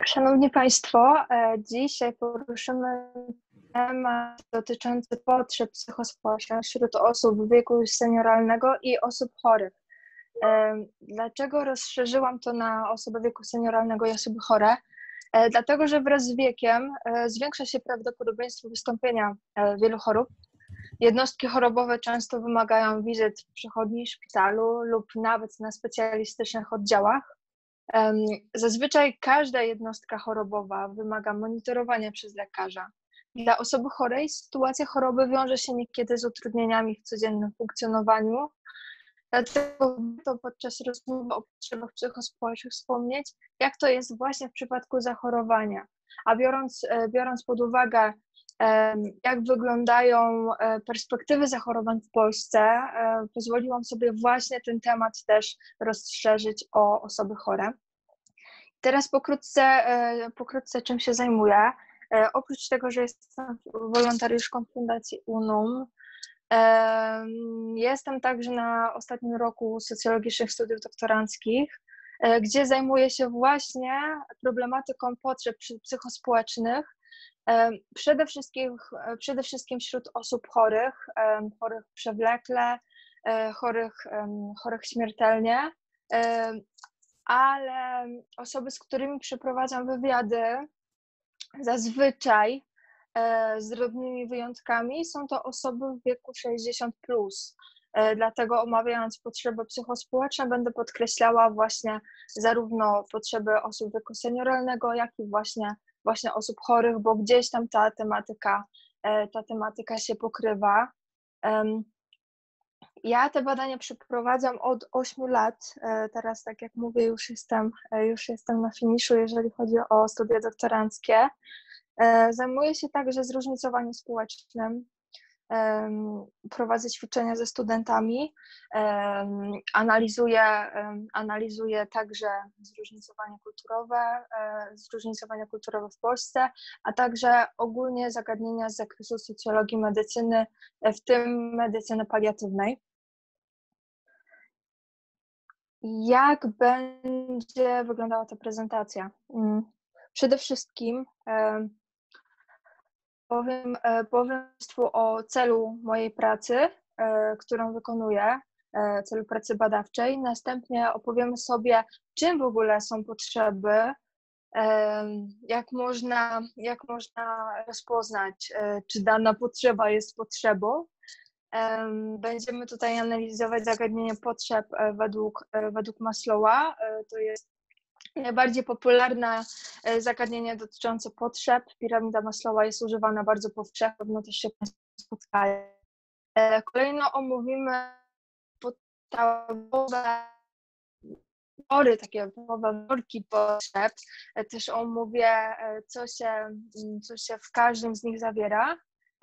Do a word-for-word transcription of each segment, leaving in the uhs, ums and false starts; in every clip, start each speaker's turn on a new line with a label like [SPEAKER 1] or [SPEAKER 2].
[SPEAKER 1] Szanowni Państwo, e, dzisiaj poruszymy temat dotyczący potrzeb psychospołecznych wśród osób w wieku senioralnego i osób chorych. E, Dlaczego rozszerzyłam to na osoby wieku senioralnego i osoby chore? E, Dlatego, że wraz z wiekiem e, zwiększa się prawdopodobieństwo wystąpienia e, wielu chorób. Jednostki chorobowe często wymagają wizyt w przychodni, szpitalu lub nawet na specjalistycznych oddziałach. Zazwyczaj każda jednostka chorobowa wymaga monitorowania przez lekarza. Dla osoby chorej sytuacja choroby wiąże się niekiedy z utrudnieniami w codziennym funkcjonowaniu, dlatego warto podczas rozmowy o potrzebach psychospołecznych wspomnieć, jak to jest właśnie w przypadku zachorowania. A biorąc, biorąc pod uwagę, jak wyglądają perspektywy zachorowań w Polsce, pozwoliłam sobie właśnie ten temat też rozszerzyć o osoby chore. Teraz pokrótce, pokrótce czym się zajmuję. Oprócz tego, że jestem wolontariuszką Fundacji UNUM, jestem także na ostatnim roku socjologicznych studiów doktoranckich, gdzie zajmuję się właśnie problematyką potrzeb psychospołecznych, przede wszystkim, przede wszystkim wśród osób chorych, chorych przewlekle, chorych, chorych śmiertelnie, ale osoby, z którymi przeprowadzam wywiady, zazwyczaj z drobnymi wyjątkami są to osoby w wieku sześćdziesiąt plus. Dlatego omawiając potrzeby psychospołeczne będę podkreślała właśnie zarówno potrzeby osób wieku senioralnego, jak i właśnie, właśnie osób chorych, bo gdzieś tam ta tematyka, ta tematyka się pokrywa. Ja te badania przeprowadzam od ośmiu lat. Teraz, tak jak mówię, już jestem, już jestem na finiszu, jeżeli chodzi o studia doktoranckie. Zajmuję się także zróżnicowaniem społecznym. Prowadzę ćwiczenia ze studentami. Analizuję, analizuję także zróżnicowanie kulturowe, zróżnicowanie kulturowe w Polsce, a także ogólnie zagadnienia z zakresu socjologii medycyny, w tym medycyny paliatywnej. Jak będzie wyglądała ta prezentacja? Przede wszystkim powiem, powiem Państwu o celu mojej pracy, którą wykonuję, celu pracy badawczej. Następnie opowiemy sobie, czym w ogóle są potrzeby, jak można, jak można rozpoznać, czy dana potrzeba jest potrzebą. Będziemy tutaj analizować zagadnienie potrzeb według, według Maslowa. To jest najbardziej popularne zagadnienie dotyczące potrzeb. Piramida Maslowa jest używana bardzo powszechnie, pewno też się Państwo spotkali. Kolejno omówimy podstawowe wory, takie worki potrzeb. Też omówię, co się, co się w każdym z nich zawiera.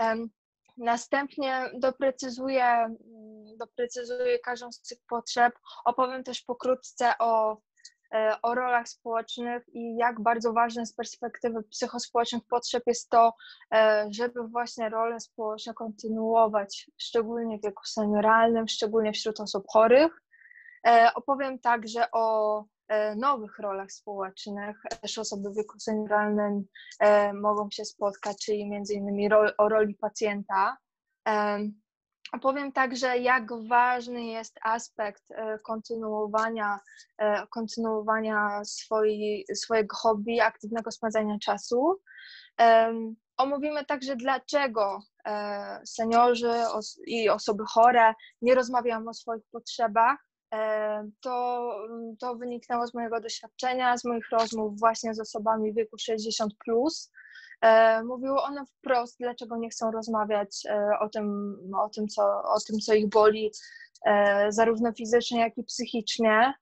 [SPEAKER 1] Następnie doprecyzuję, doprecyzuję każdą z tych potrzeb. Opowiem też pokrótce o, o rolach społecznych i jak bardzo ważne z perspektywy psychospołecznych potrzeb jest to, żeby właśnie role społeczne kontynuować, szczególnie w wieku senioralnym, szczególnie wśród osób chorych. Opowiem także o nowych rolach społecznych. Też osoby w wieku senioralnym mogą się spotkać, czyli między innymi o roli pacjenta. Opowiem także, jak ważny jest aspekt kontynuowania, kontynuowania swojej, swojego hobby, aktywnego spędzania czasu. Omówimy także, dlaczego seniorzy i osoby chore nie rozmawiają o swoich potrzebach. To, to wyniknęło z mojego doświadczenia, z moich rozmów właśnie z osobami w wieku sześćdziesiąt plus. Mówiły one wprost, dlaczego nie chcą rozmawiać o tym, o tym, co, o tym, co ich boli, zarówno fizycznie, jak i psychicznie.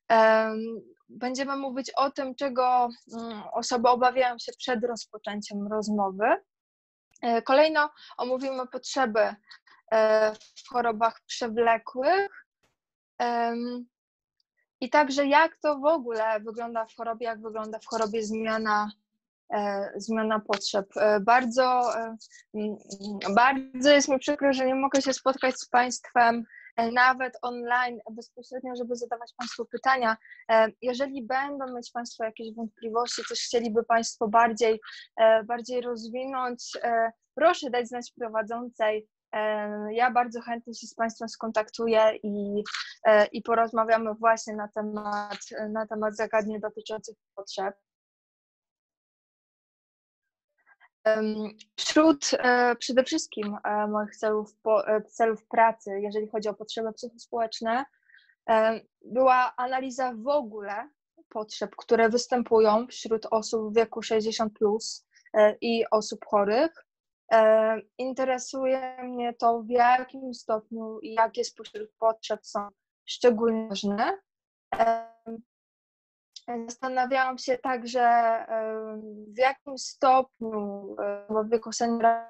[SPEAKER 1] Będziemy mówić o tym, czego osoby obawiają się przed rozpoczęciem rozmowy. Kolejno omówimy potrzeby w chorobach przewlekłych. I także jak to w ogóle wygląda w chorobie, jak wygląda w chorobie zmiana, zmiana potrzeb. Bardzo, bardzo jest mi przykro, że nie mogę się spotkać z Państwem nawet online bezpośrednio, żeby zadawać Państwu pytania. Jeżeli będą mieć Państwo jakieś wątpliwości, coś chcieliby Państwo bardziej, bardziej rozwinąć, proszę dać znać prowadzącej. Ja bardzo chętnie się z Państwem skontaktuję i, i porozmawiamy właśnie na temat, na temat zagadnień dotyczących potrzeb. Wśród przede wszystkim moich celów, celów pracy, jeżeli chodzi o potrzeby psychospołeczne, była analiza w ogóle potrzeb, które występują wśród osób w wieku sześćdziesiąt plus i osób chorych. Interesuje mnie to, w jakim stopniu i jakie spośród potrzeb są szczególnie ważne. Zastanawiałam się także, w jakim stopniu w wieku seniora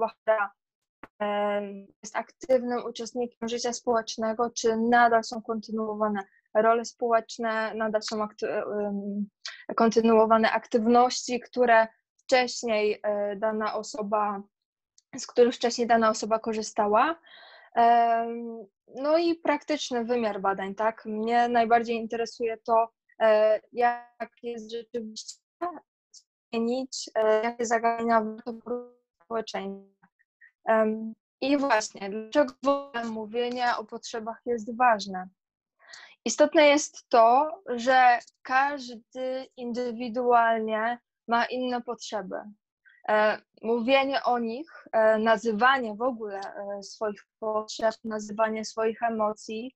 [SPEAKER 1] jest aktywnym uczestnikiem życia społecznego, czy nadal są kontynuowane role społeczne, nadal są akty- kontynuowane aktywności, które wcześniej dana osoba, z których wcześniej dana osoba korzystała. No i praktyczny wymiar badań, tak? Mnie najbardziej interesuje to, jak jest rzeczywiście zmienić, jakie zagadnienia warto poruszyć w społeczeństwie. I właśnie, dlaczego w ogóle mówienie o potrzebach jest ważne? Istotne jest to, że każdy indywidualnie ma inne potrzeby. Mówienie o nich, nazywanie w ogóle swoich potrzeb, nazywanie swoich emocji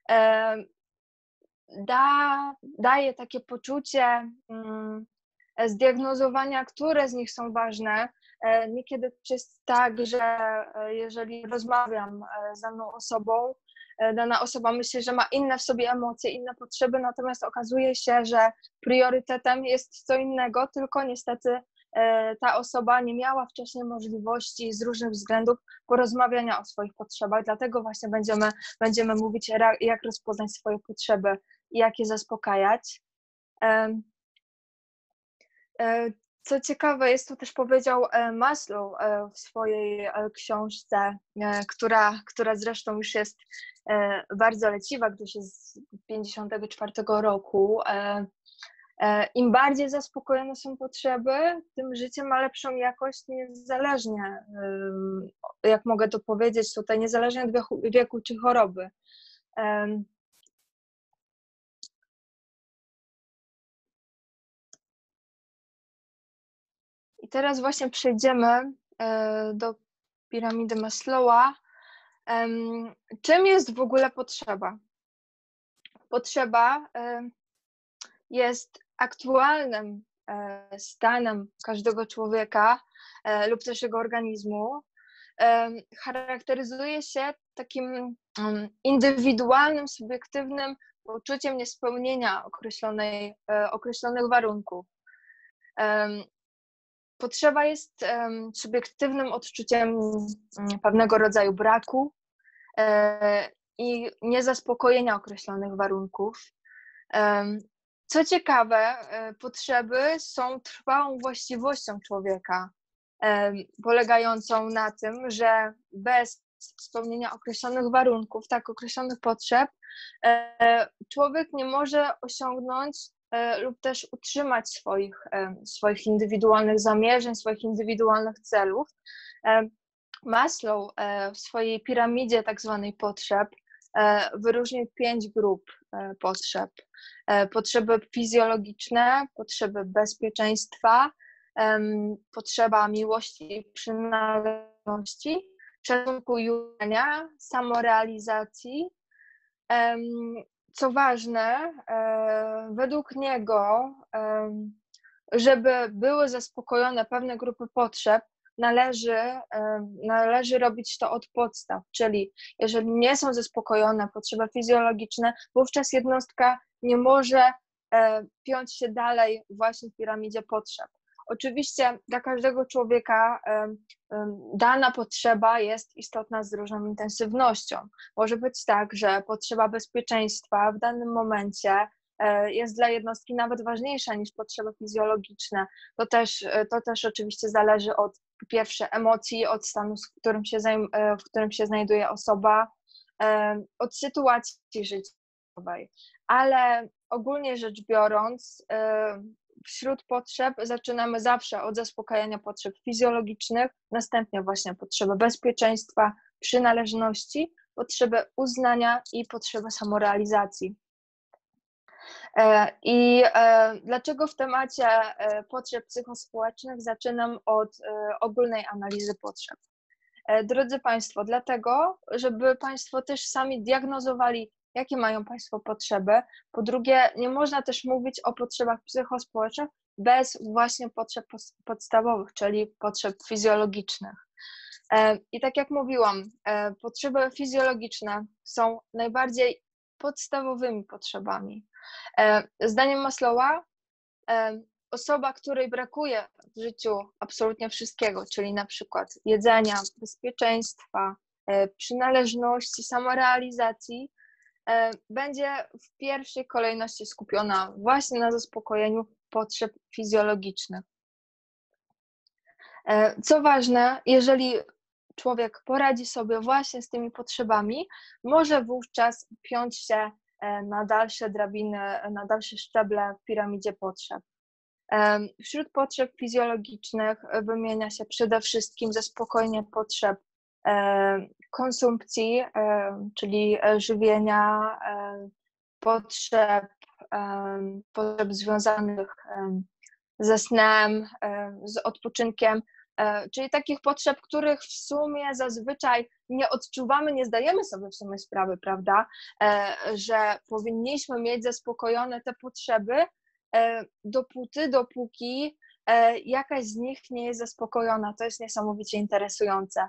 [SPEAKER 1] da, daje takie poczucie um, zdiagnozowania, które z nich są ważne. Niekiedy jest tak, że jeżeli rozmawiam z daną osobą, dana osoba myśli, że ma inne w sobie emocje, inne potrzeby, natomiast okazuje się, że priorytetem jest co innego, tylko niestety ta osoba nie miała wcześniej możliwości z różnych względów porozmawiania o swoich potrzebach, dlatego właśnie będziemy, będziemy mówić, jak rozpoznać swoje potrzeby i jak je zaspokajać. Co ciekawe, jest to też powiedział Maslow w swojej książce, która, która zresztą już jest bardzo leciwa, gdyż jest z pięćdziesiątego czwartego roku. Im bardziej zaspokojone są potrzeby, tym życie ma lepszą jakość niezależnie, jak mogę to powiedzieć tutaj, niezależnie od wieku, wieku czy choroby. I teraz właśnie przejdziemy do piramidy Maslowa. Czym jest w ogóle potrzeba? Potrzeba jest aktualnym stanem każdego człowieka lub też jego organizmu. Charakteryzuje się takim indywidualnym, subiektywnym poczuciem niespełnienia określonej, określonych warunków. Potrzeba jest subiektywnym odczuciem pewnego rodzaju braku i niezaspokojenia określonych warunków. Co ciekawe, potrzeby są trwałą właściwością człowieka, polegającą na tym, że bez spełnienia określonych warunków, tak określonych potrzeb, człowiek nie może osiągnąć lub też utrzymać swoich, swoich indywidualnych zamierzeń, swoich indywidualnych celów. Maslow w swojej piramidzie tak zwanej potrzeb wyróżnił pięć grup potrzeb. Potrzeby fizjologiczne, potrzeby bezpieczeństwa, potrzeba miłości i przynależności, szacunku i ufania, samorealizacji. Co ważne, według niego, żeby były zaspokojone pewne grupy potrzeb, należy, należy robić to od podstaw, czyli jeżeli nie są zaspokojone potrzeby fizjologiczne, wówczas jednostka nie może piąć się dalej właśnie w piramidzie potrzeb. Oczywiście dla każdego człowieka dana potrzeba jest istotna z różną intensywnością. Może być tak, że potrzeba bezpieczeństwa w danym momencie jest dla jednostki nawet ważniejsza niż potrzeby fizjologiczne. To też, to też oczywiście zależy od, po pierwsze, emocji, od stanu, w którym się, w którym się znajduje osoba, od sytuacji życiowej, ale ogólnie rzecz biorąc, wśród potrzeb zaczynamy zawsze od zaspokajania potrzeb fizjologicznych, następnie właśnie potrzeby bezpieczeństwa, przynależności, potrzeby uznania i potrzeby samorealizacji. I dlaczego w temacie potrzeb psychospołecznych zaczynam od ogólnej analizy potrzeb? Drodzy Państwo, dlatego, żeby Państwo też sami diagnozowali, jakie mają Państwo potrzeby. Po drugie, nie można też mówić o potrzebach psychospołecznych bez właśnie potrzeb podstawowych, czyli potrzeb fizjologicznych. I tak jak mówiłam, potrzeby fizjologiczne są najbardziej podstawowymi potrzebami. Zdaniem Maslowa, osoba, której brakuje w życiu absolutnie wszystkiego, czyli na przykład jedzenia, bezpieczeństwa, przynależności, samorealizacji, będzie w pierwszej kolejności skupiona właśnie na zaspokojeniu potrzeb fizjologicznych. Co ważne, jeżeli człowiek poradzi sobie właśnie z tymi potrzebami, może wówczas piąć się na dalsze drabiny, na dalsze szczeble w piramidzie potrzeb. Wśród potrzeb fizjologicznych wymienia się przede wszystkim zaspokojenie potrzeb konsumpcji, czyli żywienia, potrzeb, potrzeb związanych ze snem, z odpoczynkiem, czyli takich potrzeb, których w sumie zazwyczaj nie odczuwamy, nie zdajemy sobie w sumie sprawy, prawda, że powinniśmy mieć zaspokojone te potrzeby, dopóty, dopóki jakaś z nich nie jest zaspokojona. To jest niesamowicie interesujące.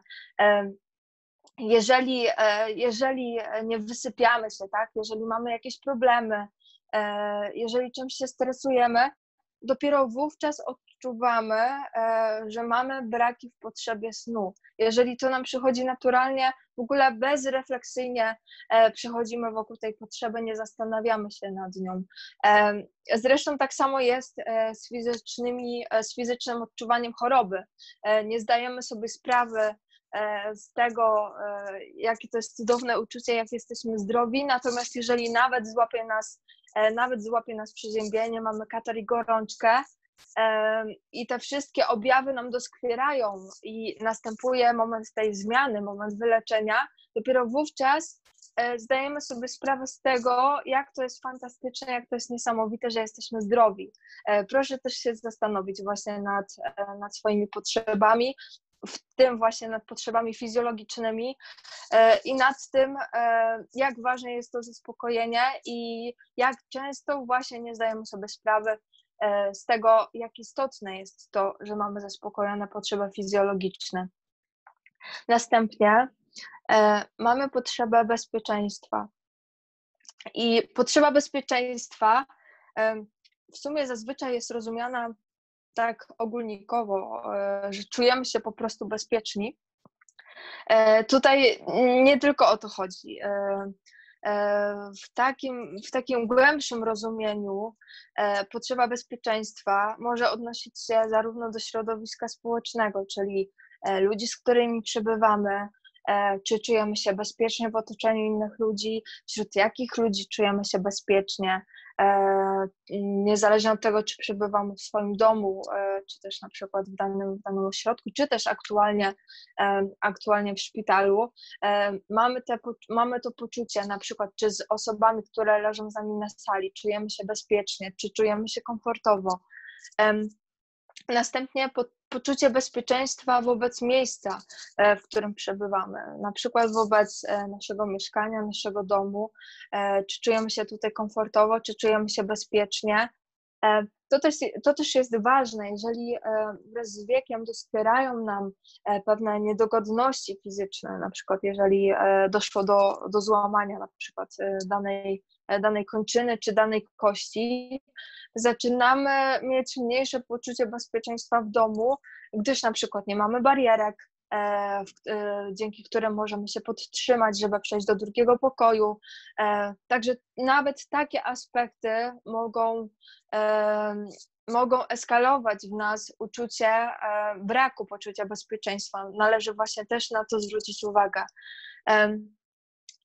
[SPEAKER 1] Jeżeli, jeżeli nie wysypiamy się, tak, jeżeli mamy jakieś problemy, jeżeli czymś się stresujemy, dopiero wówczas odczuwamy, że mamy braki w potrzebie snu. Jeżeli to nam przychodzi naturalnie, w ogóle bezrefleksyjnie przechodzimy wokół tej potrzeby, nie zastanawiamy się nad nią. Zresztą tak samo jest z fizycznymi, z fizycznym odczuwaniem choroby. Nie zdajemy sobie sprawy z tego, jakie to jest cudowne uczucie, jak jesteśmy zdrowi, natomiast jeżeli nawet złapie nas, nawet złapie nas przeziębienie, mamy katar i gorączkę i te wszystkie objawy nam doskwierają i następuje moment tej zmiany, moment wyleczenia, dopiero wówczas zdajemy sobie sprawę z tego, jak to jest fantastyczne, jak to jest niesamowite, że jesteśmy zdrowi. Proszę też się zastanowić właśnie nad, nad swoimi potrzebami, w tym właśnie nad potrzebami fizjologicznymi i nad tym, jak ważne jest to zaspokojenie i jak często właśnie nie zdajemy sobie sprawy z tego, jak istotne jest to, że mamy zaspokojone potrzeby fizjologiczne. Następnie mamy potrzebę bezpieczeństwa. I potrzeba bezpieczeństwa w sumie zazwyczaj jest rozumiana tak ogólnikowo, że czujemy się po prostu bezpieczni. Tutaj nie tylko o to chodzi. W takim, w takim głębszym rozumieniu potrzeba bezpieczeństwa może odnosić się zarówno do środowiska społecznego, czyli ludzi, z którymi przebywamy, czy czujemy się bezpiecznie w otoczeniu innych ludzi, wśród jakich ludzi czujemy się bezpiecznie, niezależnie od tego, czy przebywamy w swoim domu, czy też na przykład w danym, w danym ośrodku, czy też aktualnie, aktualnie w szpitalu. Mamy, te, mamy to poczucie, na przykład, czy z osobami, które leżą z nami na sali, czujemy się bezpiecznie, czy czujemy się komfortowo. Następnie po, poczucie bezpieczeństwa wobec miejsca, w którym przebywamy, na przykład wobec naszego mieszkania, naszego domu, czy czujemy się tutaj komfortowo, czy czujemy się bezpiecznie. To też, to też jest ważne, jeżeli wraz z wiekiem doskwierają nam pewne niedogodności fizyczne, na przykład jeżeli doszło do, do złamania na przykład danej, danej kończyny czy danej kości, zaczynamy mieć mniejsze poczucie bezpieczeństwa w domu, gdyż na przykład nie mamy barierek, e, e, dzięki którym możemy się podtrzymać, żeby przejść do drugiego pokoju. E, także nawet takie aspekty mogą, e, mogą eskalować w nas uczucie e, braku poczucia bezpieczeństwa. Należy właśnie też na to zwrócić uwagę. E,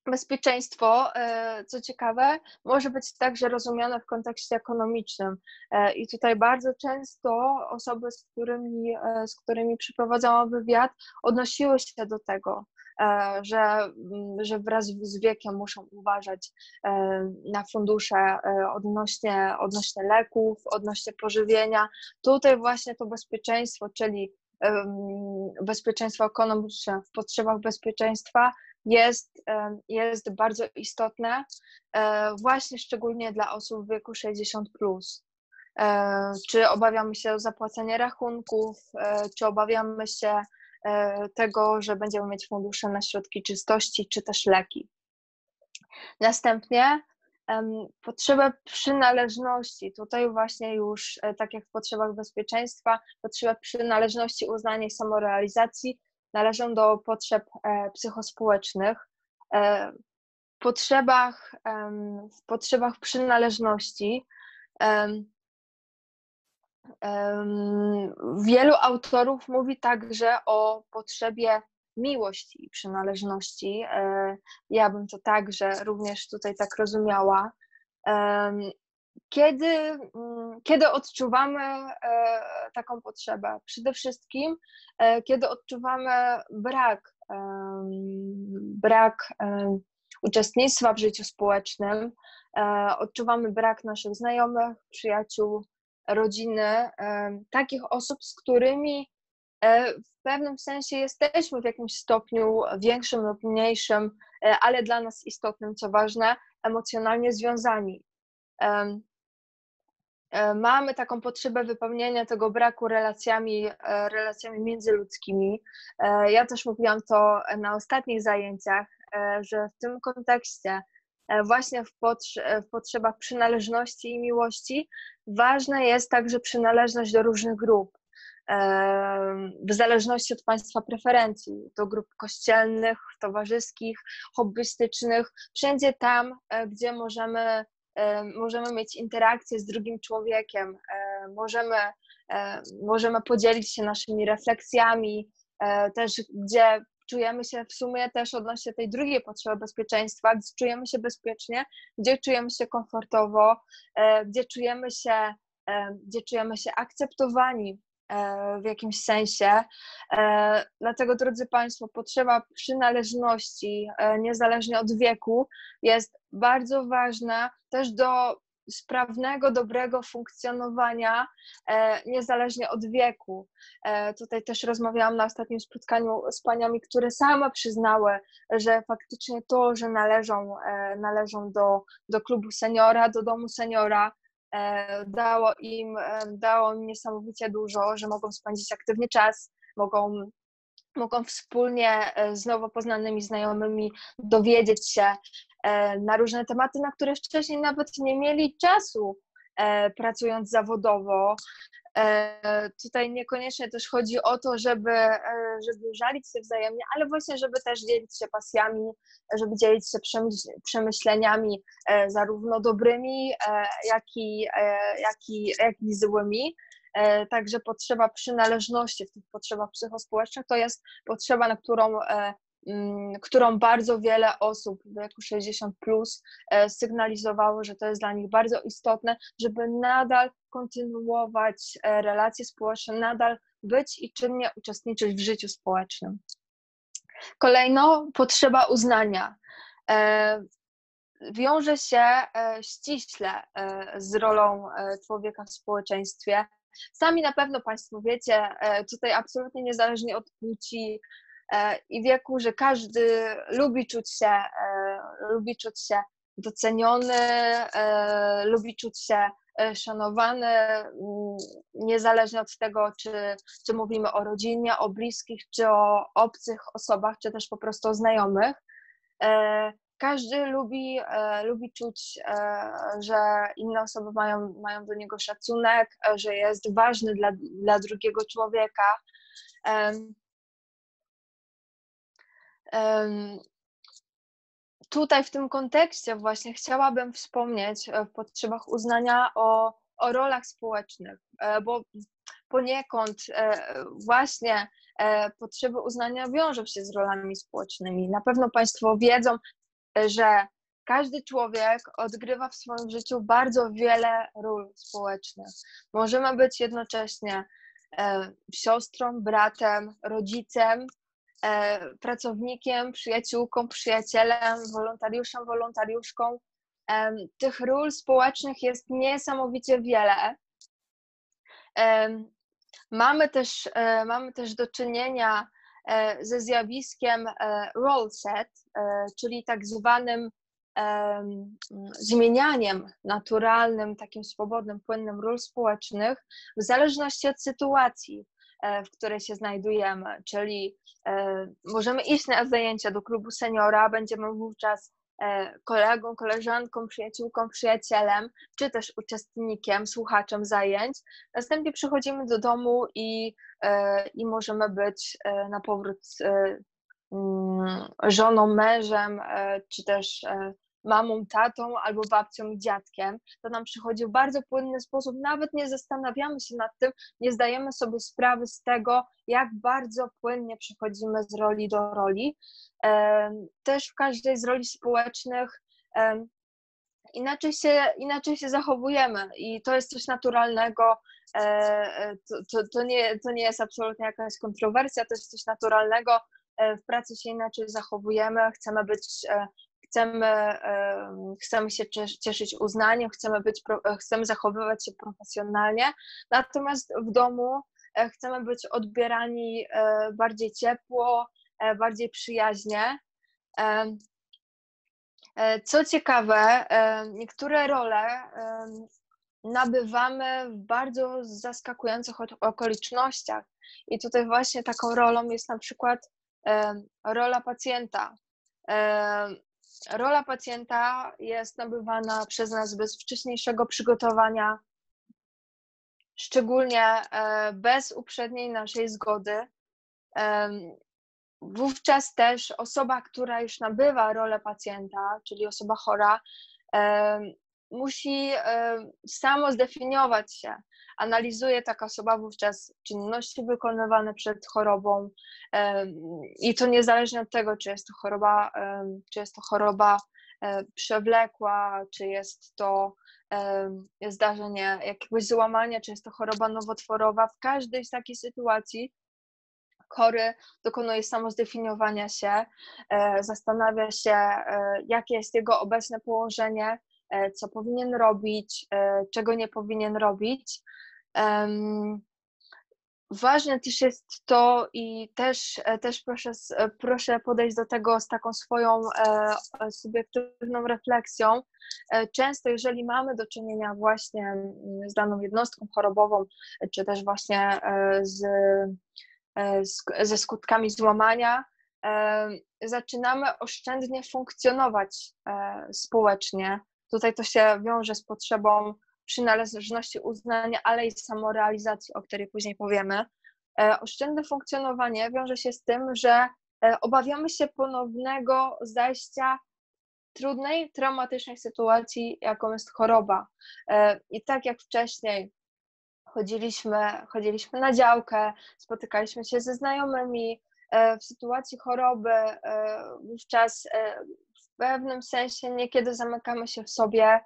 [SPEAKER 1] Bezpieczeństwo, co ciekawe, może być także rozumiane w kontekście ekonomicznym. I tutaj bardzo często osoby, z którymi, z którymi przeprowadzałam wywiad, odnosiły się do tego, że, że wraz z wiekiem muszą uważać na fundusze odnośnie, odnośnie leków, odnośnie pożywienia. Tutaj właśnie to bezpieczeństwo, czyli bezpieczeństwo ekonomiczne w potrzebach bezpieczeństwa jest, jest bardzo istotne, właśnie szczególnie dla osób w wieku sześćdziesiąt plus. Czy obawiamy się o zapłacenie rachunków, czy obawiamy się tego, że będziemy mieć fundusze na środki czystości, czy też leki. Następnie potrzebę przynależności. Tutaj właśnie już, tak jak w potrzebach bezpieczeństwa, potrzeba przynależności, uznania i samorealizacji należą do potrzeb psychospołecznych. W potrzebach, w potrzebach przynależności wielu autorów mówi także o potrzebie miłości i przynależności. Ja bym to także również tutaj tak rozumiała. Kiedy, kiedy odczuwamy taką potrzebę? Przede wszystkim, kiedy odczuwamy brak, brak uczestnictwa w życiu społecznym, odczuwamy brak naszych znajomych, przyjaciół, rodziny, takich osób, z którymi w pewnym sensie jesteśmy w jakimś stopniu większym lub mniejszym, ale dla nas istotnym, co ważne, emocjonalnie związani. Mamy taką potrzebę wypełnienia tego braku relacjami, relacjami międzyludzkimi. Ja też mówiłam to na ostatnich zajęciach, że w tym kontekście właśnie w, potrze- w potrzebach przynależności i miłości ważna jest także przynależność do różnych grup, w zależności od Państwa preferencji, do grup kościelnych, towarzyskich, hobbystycznych, wszędzie tam, gdzie możemy, możemy mieć interakcję z drugim człowiekiem, możemy, możemy podzielić się naszymi refleksjami, też gdzie czujemy się w sumie też odnośnie tej drugiej potrzeby bezpieczeństwa, gdzie czujemy się bezpiecznie, gdzie czujemy się komfortowo, gdzie czujemy się, gdzie czujemy się akceptowani w jakimś sensie. Dlatego, drodzy Państwo, potrzeba przynależności, niezależnie od wieku, jest bardzo ważna też do sprawnego, dobrego funkcjonowania, niezależnie od wieku. Tutaj też rozmawiałam na ostatnim spotkaniu z paniami, które same przyznały, że faktycznie to, że należą, należą do, do klubu seniora, do domu seniora, dało im, dało im niesamowicie dużo, że mogą spędzić aktywny czas, mogą mogą wspólnie z nowo poznanymi znajomymi dowiedzieć się na różne tematy, na które wcześniej nawet nie mieli czasu, pracując zawodowo. Tutaj niekoniecznie też chodzi o to, żeby, żeby żalić się wzajemnie, ale właśnie, żeby też dzielić się pasjami, żeby dzielić się przemyśleniami zarówno dobrymi, jak i, jak i, jak i złymi. Także potrzeba przynależności w tych potrzebach psychospołecznych to jest potrzeba, na którą, którą bardzo wiele osób w wieku sześćdziesiąt plus sygnalizowało, że to jest dla nich bardzo istotne, żeby nadal kontynuować relacje społeczne, nadal być i czynnie uczestniczyć w życiu społecznym. Kolejno potrzeba uznania. Wiąże się ściśle z rolą człowieka w społeczeństwie. Sami na pewno Państwo wiecie, tutaj absolutnie niezależnie od płci i wieku, że każdy lubi czuć się, lubi czuć się doceniony, lubi czuć się szanowany, niezależnie od tego, czy, czy mówimy o rodzinie, o bliskich, czy o obcych osobach, czy też po prostu o znajomych. Każdy lubi, lubi czuć, że inne osoby mają, mają do niego szacunek, że jest ważny dla, dla drugiego człowieka. Tutaj w tym kontekście właśnie chciałabym wspomnieć w potrzebach uznania o, o rolach społecznych, bo poniekąd właśnie potrzeby uznania wiążą się z rolami społecznymi. Na pewno Państwo wiedzą, że każdy człowiek odgrywa w swoim życiu bardzo wiele ról społecznych. Możemy być jednocześnie e, siostrą, bratem, rodzicem, e, pracownikiem, przyjaciółką, przyjacielem, wolontariuszem, wolontariuszką. E, tych ról społecznych jest niesamowicie wiele. E, mamy też, e, mamy też do czynienia e, ze zjawiskiem e, role set, e, czyli tak zwanym zmienianiem naturalnym, takim swobodnym, płynnym ról społecznych w zależności od sytuacji, w której się znajdujemy. Czyli możemy iść na zajęcia do klubu seniora, będziemy wówczas kolegą, koleżanką, przyjaciółką, przyjacielem, czy też uczestnikiem, słuchaczem zajęć. Następnie przychodzimy do domu i, i możemy być na powrót żoną, mężem, czy też mamą, tatą albo babcią i dziadkiem. To nam przychodzi w bardzo płynny sposób, nawet nie zastanawiamy się nad tym, nie zdajemy sobie sprawy z tego, jak bardzo płynnie przechodzimy z roli do roli. Też w każdej z roli społecznych inaczej się, inaczej się zachowujemy i to jest coś naturalnego. To, to, to, nie, to nie jest absolutnie jakaś kontrowersja, to jest coś naturalnego. W pracy się inaczej zachowujemy, chcemy być Chcemy, chcemy się cieszyć uznaniem, chcemy, być, chcemy zachowywać się profesjonalnie, natomiast w domu chcemy być odbierani bardziej ciepło, bardziej przyjaźnie. Co ciekawe, niektóre role nabywamy w bardzo zaskakujących okolicznościach i tutaj właśnie taką rolą jest na przykład rola pacjenta. Rola pacjenta jest nabywana przez nas bez wcześniejszego przygotowania, szczególnie bez uprzedniej naszej zgody. Wówczas też osoba, która już nabywa rolę pacjenta, czyli osoba chora, musi samo zdefiniować się. Analizuje taka osoba wówczas czynności wykonywane przed chorobą i to niezależnie od tego, czy jest to choroba, czy jest to choroba przewlekła, czy jest to zdarzenie jakiegoś złamania, czy jest to choroba nowotworowa. W każdej z takich sytuacji chory dokonuje samozdefiniowania się, zastanawia się, jakie jest jego obecne położenie, co powinien robić, czego nie powinien robić. Ważne też jest to i też, też proszę, proszę podejść do tego z taką swoją subiektywną refleksją. Często, jeżeli mamy do czynienia właśnie z daną jednostką chorobową, czy też właśnie z, ze skutkami złamania, zaczynamy oszczędnie funkcjonować społecznie. Tutaj to się wiąże z potrzebą przynależności, uznania, ale i samorealizacji, o której później powiemy. Oszczędne funkcjonowanie wiąże się z tym, że obawiamy się ponownego zajścia trudnej, traumatycznej sytuacji, jaką jest choroba. I tak jak wcześniej chodziliśmy, chodziliśmy na działkę, spotykaliśmy się ze znajomymi, w sytuacji choroby wówczas w pewnym sensie niekiedy zamykamy się w sobie,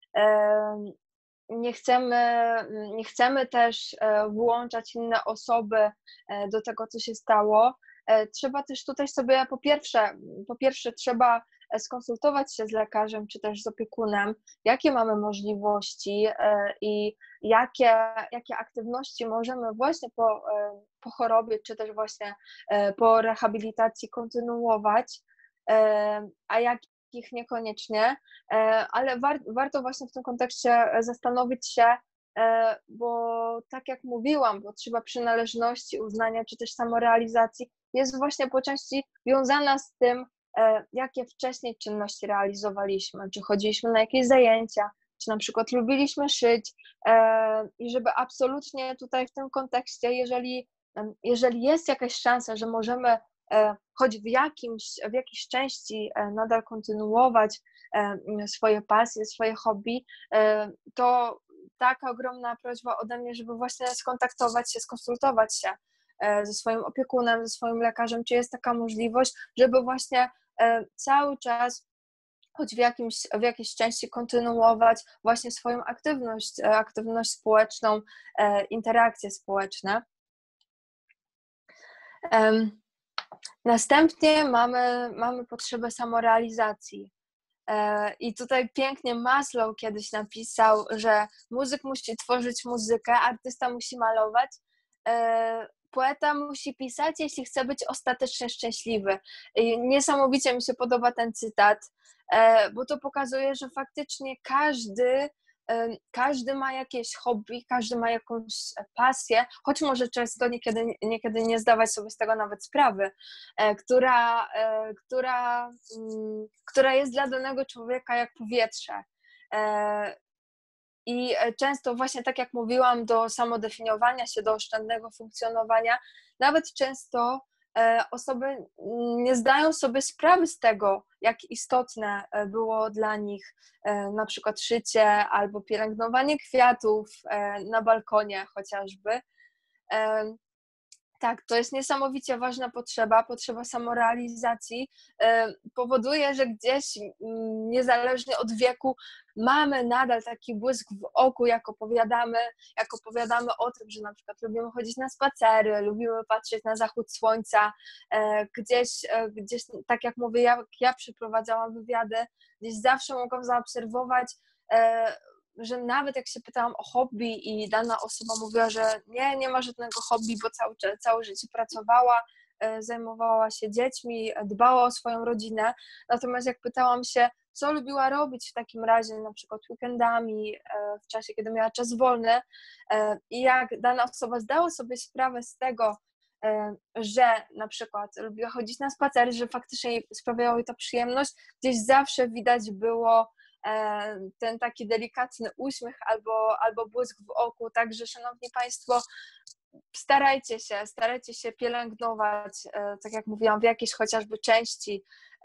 [SPEAKER 1] nie chcemy, nie chcemy też włączać inne osoby do tego, co się stało. Trzeba też tutaj sobie po pierwsze, po pierwsze trzeba skonsultować się z lekarzem czy też z opiekunem, jakie mamy możliwości i jakie, jakie aktywności możemy właśnie po, po chorobie czy też właśnie po rehabilitacji kontynuować, a jakich niekoniecznie, ale war, warto właśnie w tym kontekście zastanowić się, bo tak jak mówiłam, potrzeba przynależności, uznania czy też samorealizacji jest właśnie po części wiązana z tym, jakie wcześniej czynności realizowaliśmy, czy chodziliśmy na jakieś zajęcia, czy na przykład lubiliśmy szyć i żeby absolutnie tutaj w tym kontekście, jeżeli, jeżeli jest jakaś szansa, że możemy choć w, jakimś, w jakiejś części nadal kontynuować swoje pasje, swoje hobby, to taka ogromna prośba ode mnie, żeby właśnie skontaktować się, skonsultować się ze swoim opiekunem, ze swoim lekarzem, czy jest taka możliwość, żeby właśnie cały czas choć w, jakimś, w jakiejś części kontynuować właśnie swoją aktywność, aktywność społeczną, interakcje społeczne. Następnie mamy, mamy potrzebę samorealizacji. I tutaj pięknie Maslow kiedyś napisał, że muzyk musi tworzyć muzykę, artysta musi malować, poeta musi pisać, jeśli chce być ostatecznie szczęśliwy. I niesamowicie mi się podoba ten cytat, bo to pokazuje, że faktycznie każdy, każdy ma jakieś hobby, każdy ma jakąś pasję, choć może często niekiedy, niekiedy nie zdawać sobie z tego nawet sprawy, która, która, która jest dla danego człowieka jak powietrze. I często właśnie tak jak mówiłam, do samodefiniowania się, do oszczędnego funkcjonowania, nawet często osoby nie zdają sobie sprawy z tego, jak istotne było dla nich na przykład szycie albo pielęgnowanie kwiatów na balkonie chociażby. Tak, to jest niesamowicie ważna potrzeba, potrzeba samorealizacji. Powoduje, że gdzieś niezależnie od wieku mamy nadal taki błysk w oku, jak opowiadamy, jak opowiadamy o tym, że na przykład lubimy chodzić na spacery, lubimy patrzeć na zachód słońca, gdzieś, gdzieś tak jak mówię, jak ja przeprowadzałam wywiady, gdzieś zawsze mogłam zaobserwować, że nawet jak się pytałam o hobby i dana osoba mówiła, że nie, nie ma żadnego hobby, bo cały, całe życie pracowała, zajmowała się dziećmi, dbała o swoją rodzinę, natomiast jak pytałam się, co lubiła robić w takim razie, na przykład weekendami, w czasie, kiedy miała czas wolny, i jak dana osoba zdała sobie sprawę z tego, że na przykład lubiła chodzić na spacery, że faktycznie sprawiało jej to przyjemność, gdzieś zawsze widać było ten taki delikatny uśmiech albo, albo błysk w oku, także szanowni Państwo, starajcie się, starajcie się pielęgnować, tak jak mówiłam, w jakiejś chociażby części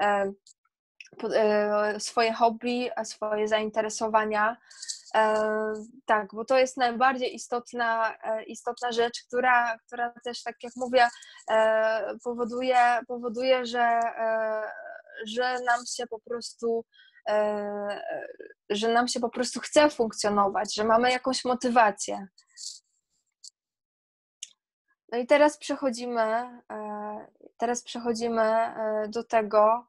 [SPEAKER 1] swoje hobby, swoje zainteresowania. Tak, bo to jest najbardziej istotna, istotna rzecz, która, która też, tak jak mówię, powoduje, powoduje że, że nam się po prostu że nam się po prostu chce funkcjonować, że mamy jakąś motywację. No i teraz przechodzimy, teraz przechodzimy do tego,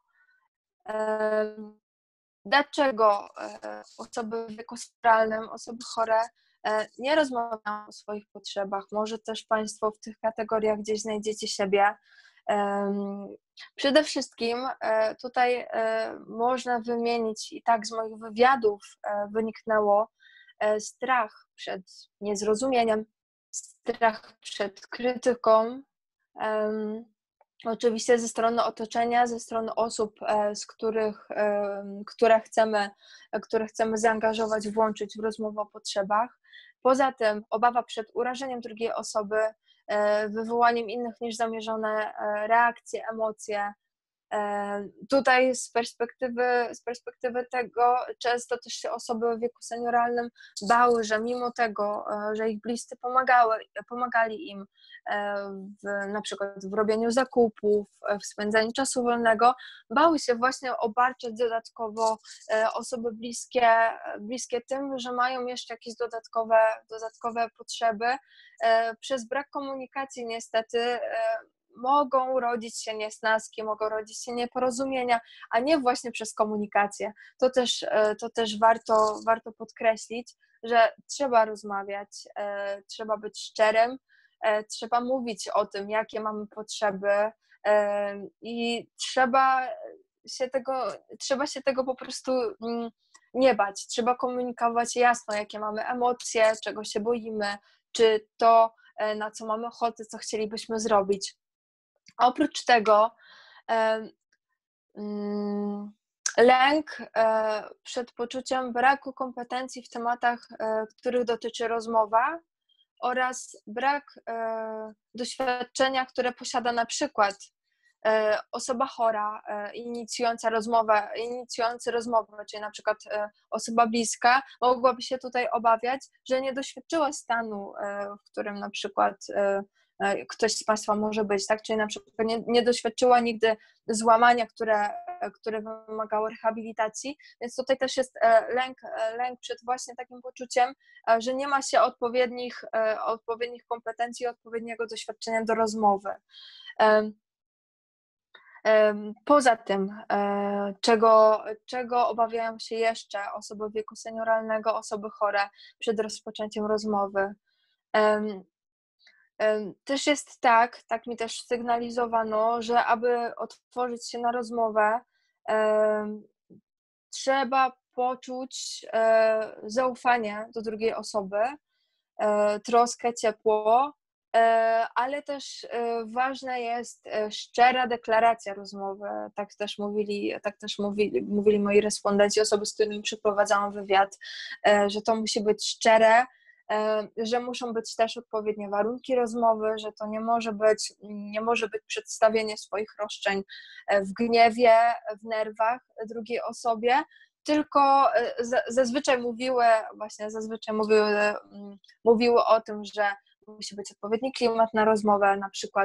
[SPEAKER 1] dlaczego osoby w wieku senioralnym, osoby chore nie rozmawiają o swoich potrzebach. Może też Państwo w tych kategoriach gdzieś znajdziecie siebie. Przede wszystkim tutaj można wymienić, i tak z moich wywiadów wyniknęło, strach przed niezrozumieniem, strach przed krytyką, oczywiście ze strony otoczenia, ze strony osób, z których, które chcemy, które chcemy zaangażować, włączyć w rozmowę o potrzebach. Poza tym obawa przed urażeniem drugiej osoby, wywołaniem innych niż zamierzone reakcje, emocje. Tutaj z perspektywy, z perspektywy tego często też się osoby w wieku senioralnym bały, że mimo tego, że ich bliscy pomagały, pomagali im w, na przykład w robieniu zakupów, w spędzaniu czasu wolnego, bały się właśnie obarczać dodatkowo osoby bliskie, bliskie tym, że mają jeszcze jakieś dodatkowe, dodatkowe potrzeby. Przez brak komunikacji niestety mogą rodzić się niesnaski, mogą rodzić się nieporozumienia, a nie właśnie przez komunikację. To też, to też warto, warto podkreślić, że trzeba rozmawiać, trzeba być szczerym, trzeba mówić o tym, jakie mamy potrzeby i trzeba się tego, trzeba się tego po prostu nie bać. Trzeba komunikować jasno, jakie mamy emocje, czego się boimy, czy to, na co mamy ochotę, co chcielibyśmy zrobić. Oprócz tego lęk przed poczuciem braku kompetencji w tematach, których dotyczy rozmowa, oraz brak doświadczenia, które posiada na przykład osoba chora, inicjująca rozmowę, inicjujący rozmowę, czyli na przykład osoba bliska, mogłaby się tutaj obawiać, że nie doświadczyła stanu, w którym na przykład ktoś z Państwa może być, tak? Czyli na przykład nie, nie doświadczyła nigdy złamania, które, które wymagało rehabilitacji, więc tutaj też jest lęk, lęk przed właśnie takim poczuciem, że nie ma się odpowiednich, odpowiednich kompetencji, odpowiedniego doświadczenia do rozmowy. Poza tym, czego, czego obawiają się jeszcze osoby wieku senioralnego, osoby chore przed rozpoczęciem rozmowy? Też jest tak, tak mi też sygnalizowano, że aby otworzyć się na rozmowę, trzeba poczuć zaufanie do drugiej osoby, troskę, ciepło, ale też ważna jest szczera deklaracja rozmowy. Tak też mówili, tak też mówili, mówili moi respondenci, osoby, z którymi przeprowadzałam wywiad, że to musi być szczere, że muszą być też odpowiednie warunki rozmowy, że to nie może być, nie może być przedstawienie swoich roszczeń w gniewie, w nerwach drugiej osobie, tylko zazwyczaj mówiły, właśnie zazwyczaj mówiły, mówiły o tym, że musi być odpowiedni klimat na rozmowę, na przykład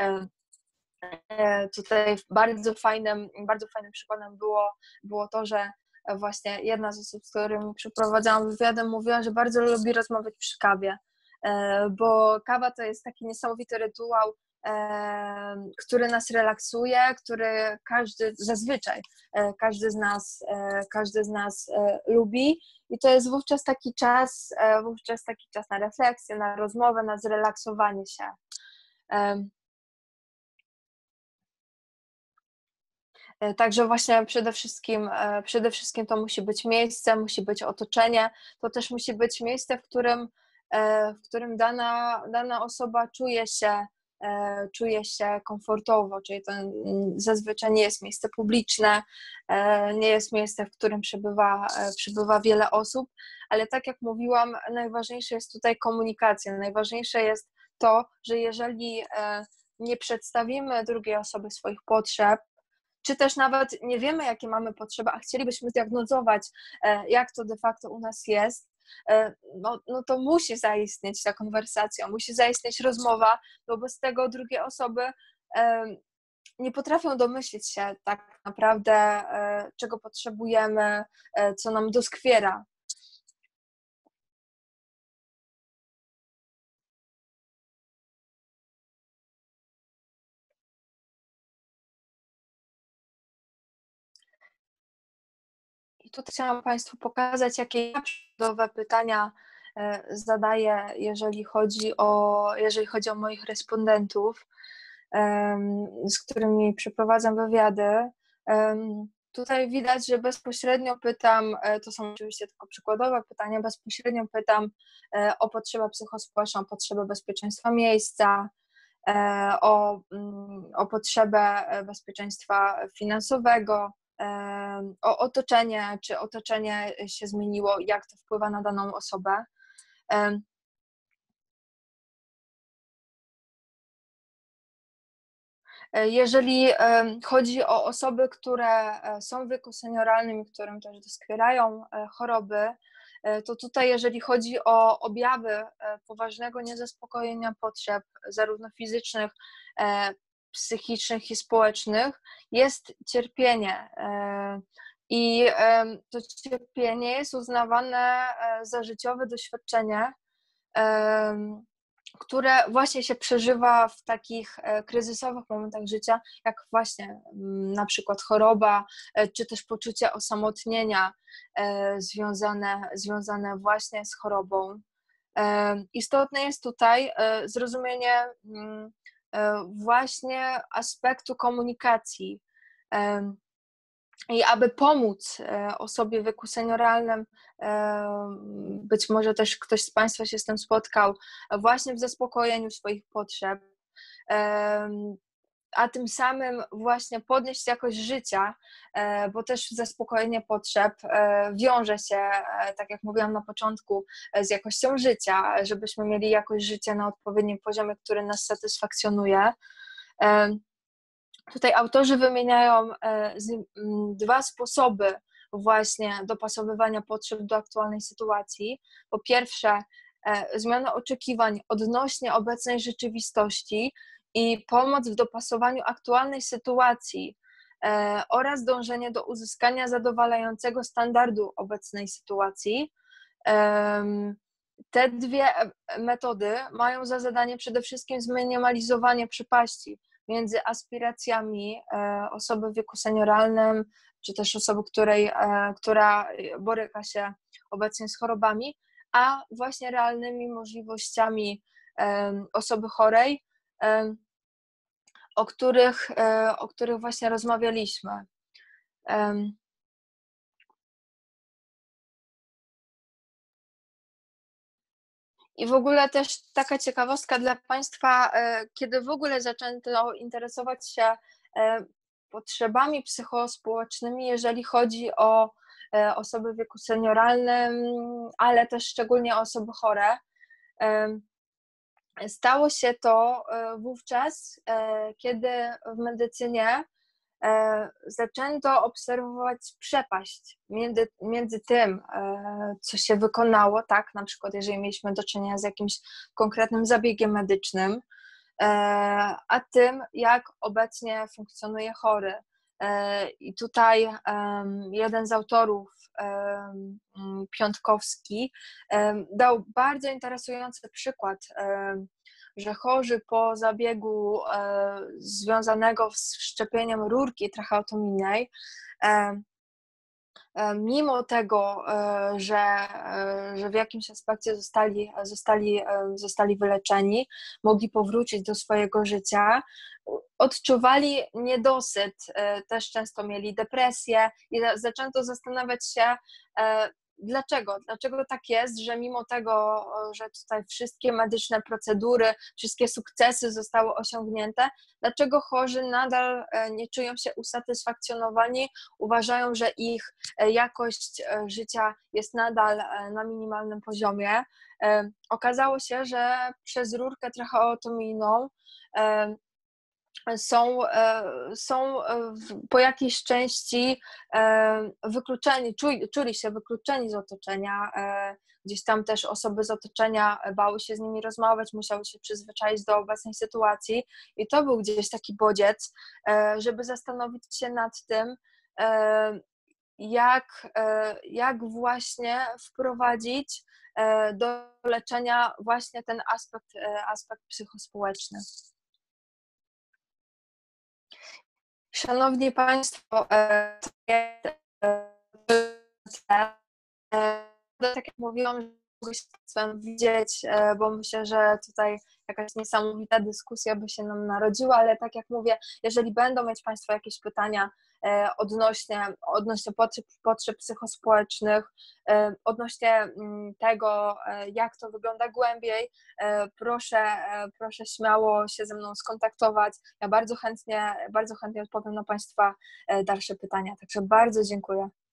[SPEAKER 1] tutaj bardzo fajnym, bardzo fajnym przykładem było, było to, że właśnie jedna z osób, z którymi przeprowadzałam wywiady, mówiła, że bardzo lubi rozmawiać przy kawie, bo kawa to jest taki niesamowity rytuał, który nas relaksuje, który każdy, zazwyczaj każdy z nas, każdy z nas lubi i to jest wówczas taki czas, wówczas taki czas na refleksję, na rozmowę, na zrelaksowanie się. Także właśnie przede wszystkim, przede wszystkim to musi być miejsce, musi być otoczenie, to też musi być miejsce, w którym, w którym dana, dana osoba czuje się, czuje się komfortowo, czyli to zazwyczaj nie jest miejsce publiczne, nie jest miejsce, w którym przebywa, przebywa wiele osób, ale tak jak mówiłam, najważniejsze jest tutaj komunikacja, najważniejsze jest to, że jeżeli nie przedstawimy drugiej osoby swoich potrzeb, czy też nawet nie wiemy, jakie mamy potrzeby, a chcielibyśmy zdiagnozować, jak to de facto u nas jest, no, no to musi zaistnieć ta konwersacja, musi zaistnieć rozmowa, bo bez tego drugie osoby nie potrafią domyślić się tak naprawdę, czego potrzebujemy, co nam doskwiera. I tutaj chciałam Państwu pokazać, jakie ja przykładowe pytania zadaję, jeżeli chodzi o, jeżeli chodzi o moich respondentów, z którymi przeprowadzam wywiady. Tutaj widać, że bezpośrednio pytam, to są oczywiście tylko przykładowe pytania, bezpośrednio pytam o potrzebę psychospołeczną, o potrzebę bezpieczeństwa miejsca, o, o potrzebę bezpieczeństwa finansowego, o otoczenie, czy otoczenie się zmieniło, jak to wpływa na daną osobę. Jeżeli chodzi o osoby, które są w wieku senioralnym i którym też doskwierają choroby, to tutaj jeżeli chodzi o objawy poważnego niezaspokojenia potrzeb, zarówno fizycznych, psychicznych i społecznych, jest cierpienie. I to cierpienie jest uznawane za życiowe doświadczenie, które właśnie się przeżywa w takich kryzysowych momentach życia, jak właśnie na przykład choroba, czy też poczucie osamotnienia związane, związane właśnie z chorobą. Istotne jest tutaj zrozumienie właśnie aspektu komunikacji. I aby pomóc osobie w wieku senioralnym, być może też ktoś z Państwa się z tym spotkał, właśnie w zaspokojeniu swoich potrzeb, a tym samym właśnie podnieść jakość życia, bo też zaspokojenie potrzeb wiąże się, tak jak mówiłam na początku, z jakością życia, żebyśmy mieli jakość życia na odpowiednim poziomie, który nas satysfakcjonuje. Tutaj autorzy wymieniają dwa sposoby właśnie dopasowywania potrzeb do aktualnej sytuacji. Po pierwsze, zmiana oczekiwań odnośnie obecnej rzeczywistości i pomoc w dopasowaniu aktualnej sytuacji oraz dążenie do uzyskania zadowalającego standardu obecnej sytuacji. Te dwie metody mają za zadanie przede wszystkim zminimalizowanie przepaści między aspiracjami osoby w wieku senioralnym, czy też osoby, której, która boryka się obecnie z chorobami, a właśnie realnymi możliwościami osoby chorej, o których, o których właśnie rozmawialiśmy. I w ogóle też taka ciekawostka dla Państwa, kiedy w ogóle zaczęto interesować się potrzebami psychospołecznymi, jeżeli chodzi o osoby w wieku senioralnym, ale też szczególnie osoby chore. Stało się to wówczas, kiedy w medycynie zaczęto obserwować przepaść między, między tym, co się wykonało, tak, na przykład jeżeli mieliśmy do czynienia z jakimś konkretnym zabiegiem medycznym, a tym, jak obecnie funkcjonuje chory. I tutaj jeden z autorów, Piątkowski, dał bardzo interesujący przykład, że chorzy po zabiegu związanego z wszczepieniem rurki tracheotomicznej, mimo tego, że, że w jakimś aspekcie zostali, zostali, zostali wyleczeni, mogli powrócić do swojego życia, odczuwali niedosyt, też często mieli depresję i zaczęto zastanawiać się, dlaczego, dlaczego tak jest, że mimo tego, że tutaj wszystkie medyczne procedury, wszystkie sukcesy zostały osiągnięte, dlaczego chorzy nadal nie czują się usatysfakcjonowani, uważają, że ich jakość życia jest nadal na minimalnym poziomie. Okazało się, że przez rurkę tracheotomijną są, są po jakiejś części wykluczeni, czuli, czuli się wykluczeni z otoczenia. Gdzieś tam też osoby z otoczenia bały się z nimi rozmawiać, musiały się przyzwyczaić do obecnej sytuacji i to był gdzieś taki bodziec, żeby zastanowić się nad tym, jak, jak właśnie wprowadzić do leczenia właśnie ten aspekt, aspekt psychospołeczny. Szanowni Państwo, tak jak mówiłam, mogę się z Państwem widzieć, bo myślę, że tutaj jakaś niesamowita dyskusja by się nam narodziła, ale tak jak mówię, jeżeli będą mieć Państwo jakieś pytania odnośnie, odnośnie potrzeb, potrzeb psychospołecznych, odnośnie tego, jak to wygląda głębiej, proszę, proszę śmiało się ze mną skontaktować. Ja bardzo chętnie, bardzo chętnie odpowiem na Państwa dalsze pytania. Także bardzo dziękuję.